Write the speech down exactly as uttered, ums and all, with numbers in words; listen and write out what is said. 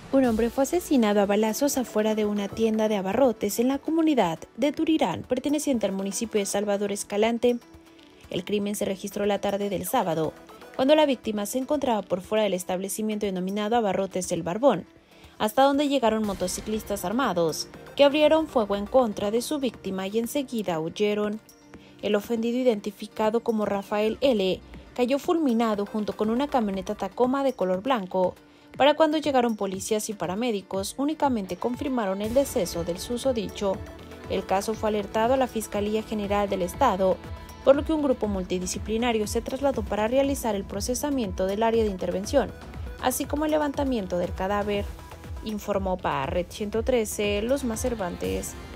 Un hombre fue asesinado a balazos afuera de una tienda de abarrotes en la comunidad de Turirán, perteneciente al municipio de Salvador Escalante. El crimen se registró la tarde del sábado, cuando la víctima se encontraba por fuera del establecimiento denominado Abarrotes El Barbón, hasta donde llegaron motociclistas armados, que abrieron fuego en contra de su víctima y enseguida huyeron. El ofendido, identificado como Rafael L., cayó fulminado junto con una camioneta Tacoma de color blanco. Para cuando llegaron policías y paramédicos, únicamente confirmaron el deceso del susodicho. El caso fue alertado a la Fiscalía General del Estado, por lo que un grupo multidisciplinario se trasladó para realizar el procesamiento del área de intervención, así como el levantamiento del cadáver, informó para Red ciento trece Luzma Cervantes.